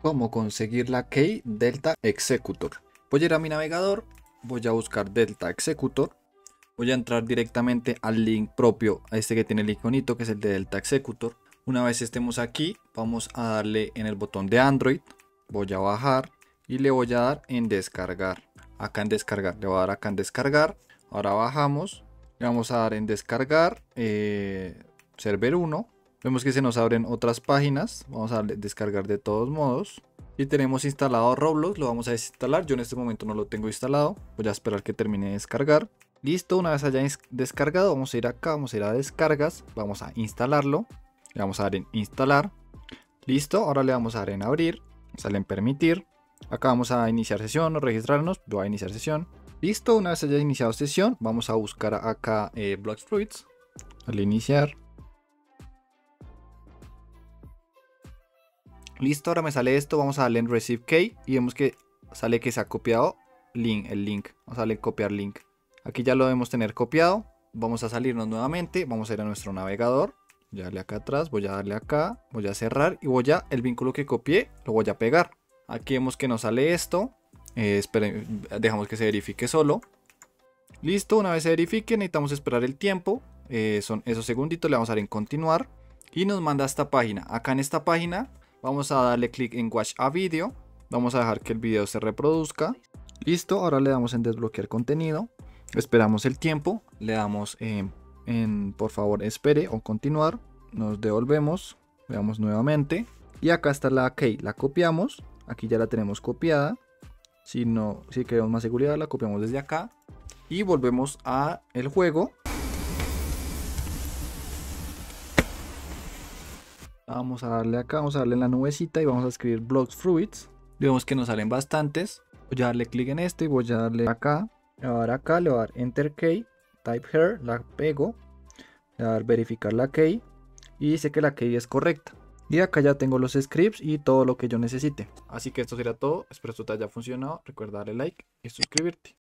cómo conseguir la key Delta Executor. Voy a ir a mi navegador, voy a buscar Delta Executor, voy a entrar directamente al link propio, a este que tiene el iconito que es el de Delta Executor. Una vez estemos aquí, vamos a darle en el botón de Android, voy a bajar y le voy a dar en descargar. Acá en descargar, le voy a dar acá en descargar. Ahora bajamos, le vamos a dar en descargar server 1. Vemos que se nos abren otras páginas. Vamos a darle descargar de todos modos. Y tenemos instalado Roblox, lo vamos a desinstalar. Yo en este momento no lo tengo instalado. Voy a esperar que termine de descargar. Listo, una vez haya descargado, vamos a ir acá, vamos a ir a descargas. Vamos a instalarlo. Le vamos a dar en instalar. Listo, ahora le vamos a dar en abrir. Sale en permitir. Acá vamos a iniciar sesión o registrarnos. Yo voy a iniciar sesión. Listo, una vez haya iniciado sesión, vamos a buscar acá Blox Fruits. Al iniciar. Listo, ahora me sale esto, vamos a darle en Receive Key y vemos que sale que se ha copiado el link. Vamos a darle en copiar link. Aquí ya lo debemos tener copiado. Vamos a salirnos nuevamente, vamos a ir a nuestro navegador. Voy a darle acá atrás, voy a darle acá, voy a cerrar y voy a, el vínculo que copié, lo voy a pegar. Aquí vemos que nos sale esto. Dejamos que se verifique solo. Listo, una vez se verifique necesitamos esperar el tiempo. Son esos segunditos, le vamos a dar en continuar. Y nos manda a esta página. Acá en esta página vamos a darle clic en Watch a Video. Vamos a dejar que el video se reproduzca. Listo, ahora le damos en desbloquear contenido. Esperamos el tiempo. Le damos en por favor espere o continuar. Nos devolvemos. Le damos nuevamente. Y acá está la key. La copiamos. Aquí ya la tenemos copiada. Si queremos más seguridad la copiamos desde acá. Y volvemos a el juego. Vamos a darle acá, vamos a darle en la nubecita y vamos a escribir Blox Fruits. Vemos que nos salen bastantes. Voy a darle clic en este y voy a darle acá. Le voy a dar acá, le voy a dar Enter Key, Type Here, la pego. Le voy a dar verificar la key y dice que la key es correcta. Y acá ya tengo los scripts y todo lo que yo necesite. Así que esto sería todo. Espero que esto te haya funcionado. Recuerda darle like y suscribirte.